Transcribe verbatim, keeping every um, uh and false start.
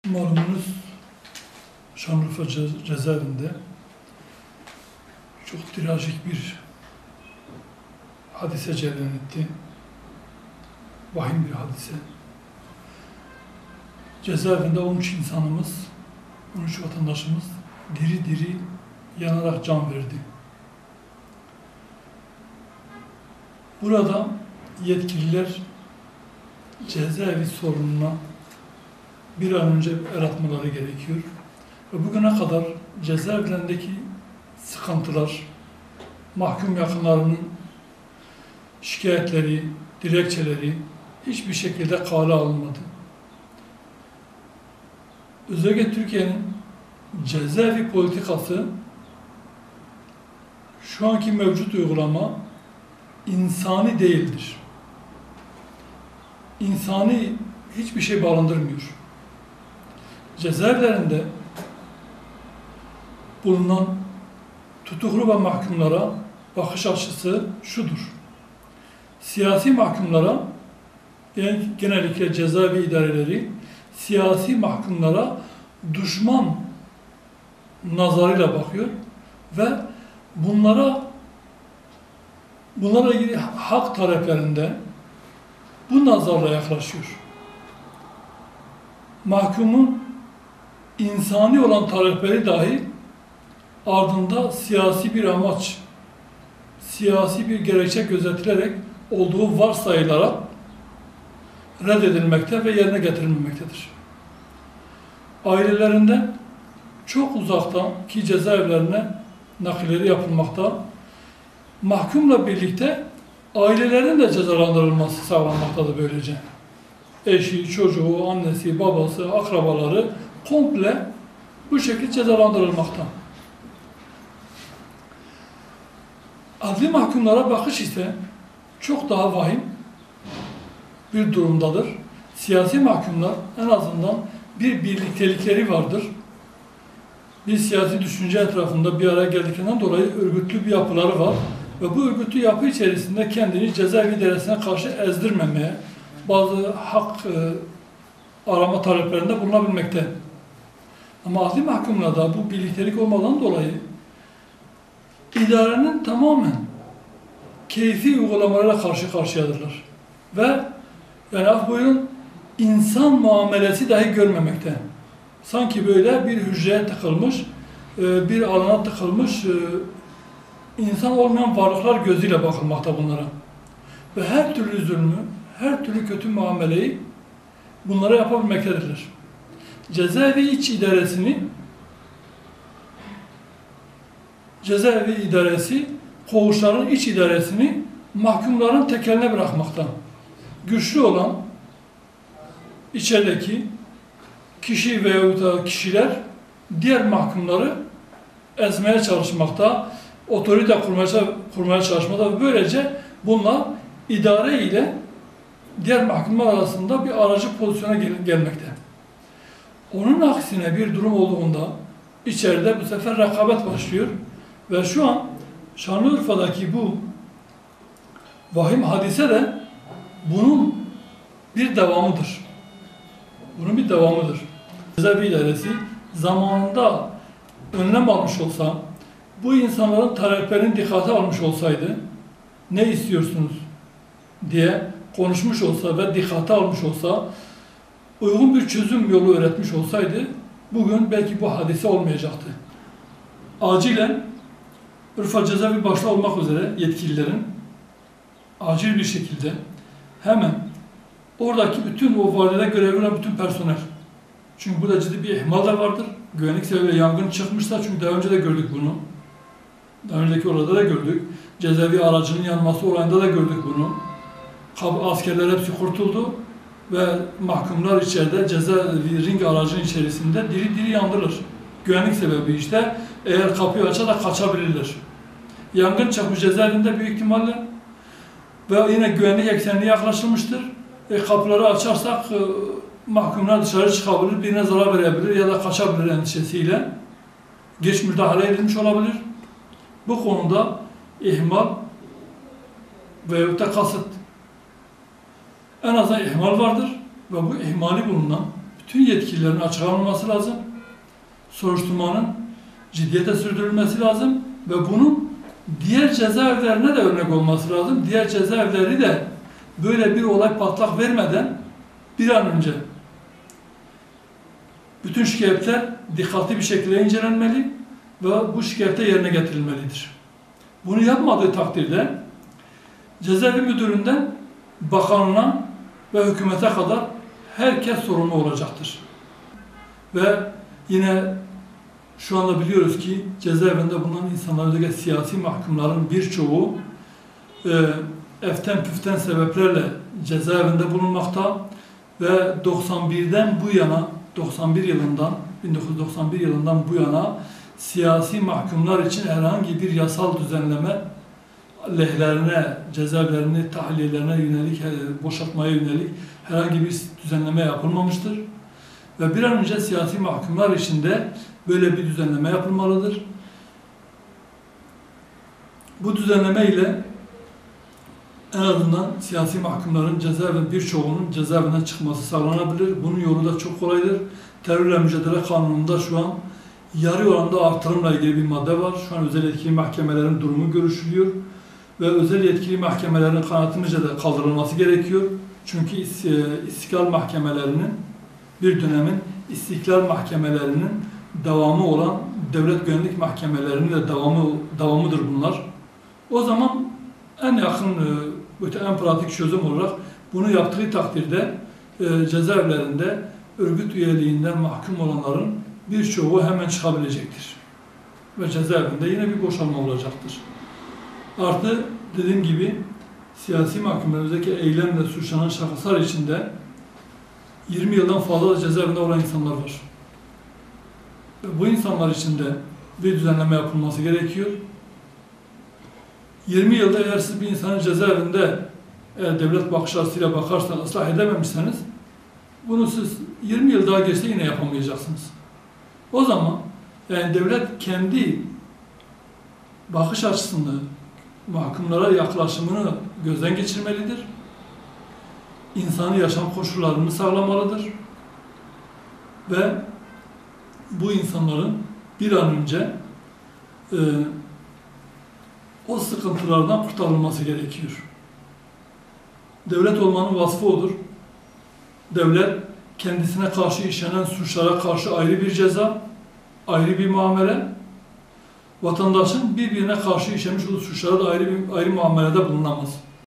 Malumunuz Şanlıurfa ce cezaevinde çok trajik bir hadise cereyan etti. Vahim bir hadise. Cezaevinde on üç insanımız, on üç vatandaşımız diri diri yanarak can verdi. Burada yetkililer cezaevi sorununa bir an önce el atmaları gerekiyor. Ve bugüne kadar cezaevlerindeki sıkıntılar, mahkum yakınlarının şikayetleri, dilekçeleri hiçbir şekilde kale alınmadı. Özellikle Türkiye'nin cezaevi politikası, şu anki mevcut uygulama insani değildir. İnsani hiçbir şey barındırmıyor. Cezaevlerinde bulunan tutuklu ve mahkumlara bakış açısı şudur: siyasi mahkumlara, yani genellikle cezaevi idareleri, siyasi mahkumlara düşman nazarıyla bakıyor ve bunlara bunlarla ilgili hak taleplerinde bu nazarla yaklaşıyor. Mahkumun insani olan talepleri dahi ardında siyasi bir amaç, siyasi bir gerekçe gözetilerek olduğu varsayılarak reddedilmekte ve yerine getirilmemektedir. Ailelerinden çok uzakta ki cezaevlerine nakilleri yapılmakta, mahkumla birlikte ailelerin de cezalandırılması sağlanmaktadır böylece. Eşi, çocuğu, annesi, babası, akrabaları komple bu şekilde cezalandırılmakta. Adli mahkumlara bakış ise çok daha vahim bir durumdadır. Siyasi mahkumlar en azından bir birliktelikleri vardır. Bir siyasi düşünce etrafında bir araya geldiklerinden dolayı örgütlü bir yapıları var. Ve bu örgütlü yapı içerisinde kendini cezaevi idaresine karşı ezdirmemeye, bazı hak e, arama taleplerinde bulunabilmekte. Ama adli mahkumlarda bu birliktelik olmadan dolayı idarenin tamamen keyfi uygulamalarla karşı karşıyadırlar. Ve yani af buyurun, insan muamelesi dahi görmemekte. Sanki böyle bir hücreye tıkılmış, bir alana tıkılmış insan olmayan varlıklar gözüyle bakılmakta bunlara. Ve her türlü zulmü, her türlü kötü muameleyi bunlara yapabilmektedirler. Cezaevi iç idaresini, cezaevi idaresi, koğuşların iç idaresini mahkumların tekeline bırakmakta. Güçlü olan içerideki kişi veyahut da kişiler diğer mahkumları ezmeye çalışmakta, otorite kurmaya, kurmaya çalışmakta ve böylece bunlar idare ile diğer mahkumlar arasında bir aracı pozisyona gel gelmekte. Onun aksine bir durum olduğunda içeride bu sefer rekabet başlıyor ve şu an Şanlıurfa'daki bu vahim hadise de bunun bir devamıdır. Bunun bir devamıdır. Cezaevi idaresi zamanında önlem almış olsa, bu insanların taleplerini dikkate almış olsaydı, ne istiyorsunuz diye konuşmuş olsa ve dikkate almış olsa, uygun bir çözüm yolu öğretmiş olsaydı, bugün belki bu hadise olmayacaktı. Acilen Urfa Cezaevi başta olmak üzere yetkililerin acil bir şekilde hemen oradaki bütün o valide görevli olan bütün personel, çünkü burada ciddi bir ihmal da vardır. Güvenlik sebebiyle yangın çıkmışsa, çünkü daha önce de gördük bunu. Daha önceki olayda da gördük. Cezaevi aracının yanması olayında da gördük bunu. Askerler hepsi kurtuldu ve mahkumlar içeride cezaevi ring aracının içerisinde diri diri yandırılır. Güvenlik sebebi işte, eğer kapıyı açar da kaçabilirler. Yangın çıkmış cezaevinde büyük ihtimalle ve yine güvenlik eksenine yaklaşılmıştır. E, kapıları açarsak e, mahkumlar dışarı çıkabilir, birine zarar verebilir ya da kaçabilir endişesiyle geç müdahale edilmiş olabilir. Bu konuda ihmal veyahut da kasıt, en azından ihmal vardır ve bu ihmali bulunan bütün yetkililerin açıklanması lazım. Soruşturmanın ciddiyete sürdürülmesi lazım ve bunun diğer cezaevlerine de örnek olması lazım. Diğer cezaevleri de böyle bir olay patlak vermeden bir an önce bütün şikayetler dikkatli bir şekilde incelenmeli ve bu şikayete yerine getirilmelidir. Bunu yapmadığı takdirde cezaevi müdüründen bakanına ve hükümete kadar herkes sorumlu olacaktır. Ve yine şu anda biliyoruz ki cezaevinde bulunan insanlar, özellikle siyasi mahkumların birçoğu e, eften püften sebeplerle cezaevinde bulunmakta ve doksan birden bu yana, doksan bir yılından, bin dokuz yüz doksan bir yılından bu yana siyasi mahkumlar için herhangi bir yasal düzenleme lehlerine, cezaevlerini, tahliyelerine yönelik, boşaltmaya yönelik herhangi bir düzenleme yapılmamıştır. Ve bir an önce siyasi mahkumlar için de böyle bir düzenleme yapılmalıdır. Bu düzenleme ile en azından siyasi mahkumların cezaevinde birçoğunun cezaevinden çıkması sağlanabilir. Bunun yolu da çok kolaydır. Terörle mücadele kanununda şu an yarı oranda artırımla ilgili bir madde var. Şu an özel yetkili mahkemelerin durumu görüşülüyor. Ve özel yetkili mahkemelerin kanaatimizce de kaldırılması gerekiyor. Çünkü istiklal mahkemelerinin bir dönemin istiklal mahkemelerinin devamı olan devlet güvenlik mahkemelerinin de devamı, devamıdır bunlar. O zaman en yakın, en pratik çözüm olarak bunu yaptığı takdirde cezaevlerinde örgüt üyeliğinden mahkum olanların birçoğu hemen çıkabilecektir. Ve cezaevinde yine bir boşalma olacaktır. Artı dediğim gibi siyasi mahkumlarımızdaki eylemle suçlanan şahıslar içinde yirmi yıldan fazla da cezaevinde olan insanlar var. Ve bu insanlar için de bir düzenleme yapılması gerekiyor. yirmi yılda eğer siz bir insanın cezaevinde eğer devlet bakış açısıyla bakarsanız, ıslah edememişseniz bunu siz yirmi yıl daha geçse yine yapamayacaksınız. O zaman yani devlet kendi bakış açısını, mahkumlara yaklaşımını gözden geçirmelidir. İnsani yaşam koşullarını sağlamalıdır. Ve bu insanların bir an önce e, o sıkıntılardan kurtarılması gerekiyor. Devlet olmanın vasfı odur. Devlet kendisine karşı işlenen suçlara karşı ayrı bir ceza, ayrı bir muamele, vatandaşın birbirine karşı işlemiş olduğu suçlara da ayrı bir ayrı muamelede bulunamaz.